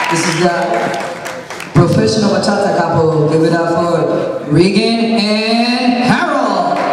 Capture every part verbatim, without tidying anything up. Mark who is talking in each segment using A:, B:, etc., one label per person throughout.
A: This is the professional bachata couple. Give it up for Regan and Harold.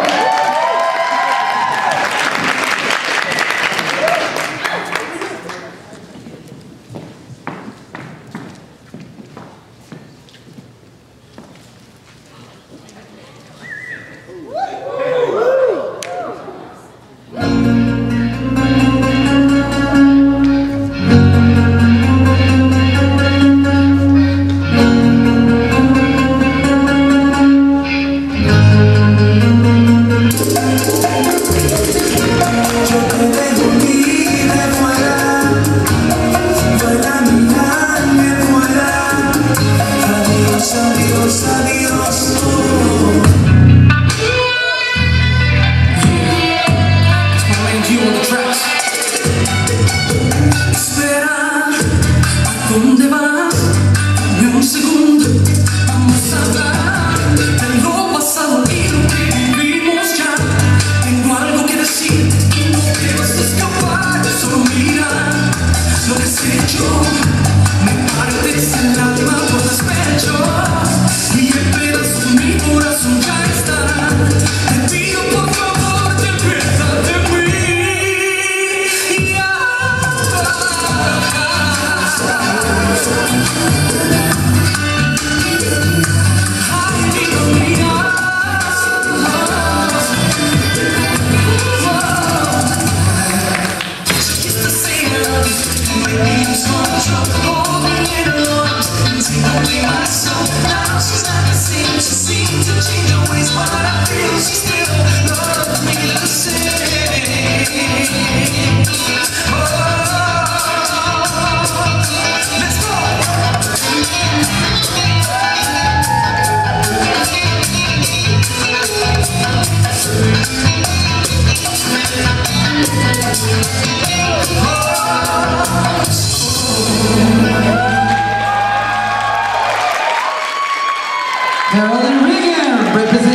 B: ¿Dónde vas? Dame un segundo, vamos a hablar de lo pasado y lo que vivimos ya. Tengo algo que decir y no debes escapar. Solo mira lo que has hecho. Me partes el alma por los pechos y el pedazo de mi corazón ya está. Te pido por favor, te pierdas de mí.
A: Harold and Regan represent